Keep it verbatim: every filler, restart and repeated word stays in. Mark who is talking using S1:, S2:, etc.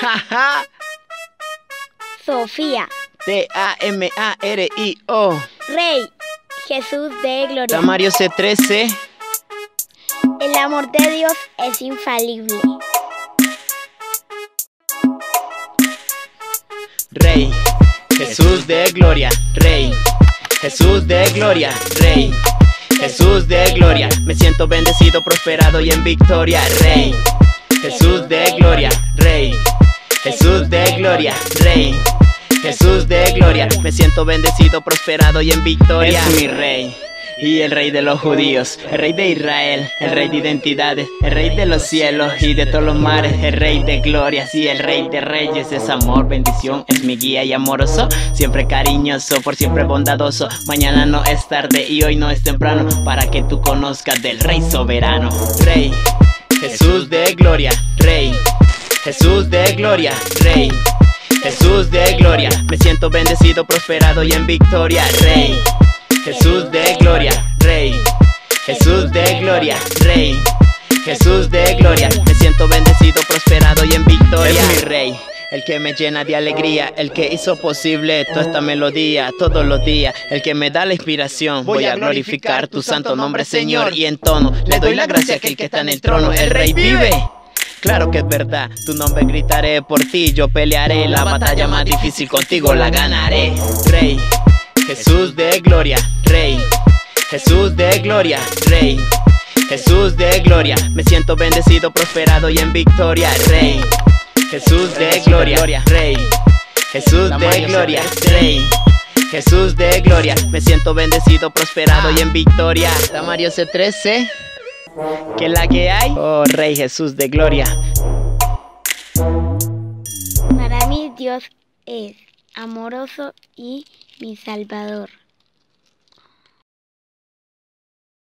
S1: Sofía.
S2: T A M A R I O.
S1: Rey Jesús de gloria.
S2: Tamario C trece.
S1: El amor de Dios es infalible.
S2: Rey Jesús de gloria. Rey Jesús de gloria. Rey Jesús de gloria. Me siento bendecido, prosperado y en victoria. Rey Jesús de gloria. Rey Jesús de gloria. Rey Jesús de gloria. Me siento bendecido, prosperado y en victoria. Es mi rey y el rey de los judíos, el rey de Israel, el rey de identidades, el rey de los cielos y de todos los mares, el rey de glorias y el rey de reyes. Es amor, bendición, es mi guía y amoroso, siempre cariñoso, por siempre bondadoso. Mañana no es tarde y hoy no es temprano, para que tú conozcas del rey soberano. Rey Jesús de gloria. Rey Jesús de gloria. Rey Jesús de gloria. Me siento bendecido, prosperado y en victoria. Rey Jesús de gloria. Rey Jesús de gloria. Rey Jesús de gloria. Me siento bendecido, prosperado y en victoria. Es mi rey, el que me llena de alegría, el que hizo posible toda esta melodía todos los días, el que me da la inspiración. Voy a glorificar tu santo nombre, Señor, y en tono le doy la gracia a aquel que está en el trono. El rey vive. Claro que es verdad, tu nombre gritaré por ti, yo pelearé la batalla más difícil, contigo la ganaré. Rey Jesús de gloria. Rey Jesús de gloria. Rey Jesús de gloria. Me siento bendecido, prosperado y en victoria. Rey Jesús de gloria. Rey Jesús de gloria. Rey Jesús de gloria. Me siento bendecido, prosperado y en victoria. Tamario C trece. ¿Qué es la que hay? Oh, Rey Jesús de gloria.
S1: Para mí Dios es amoroso y mi Salvador.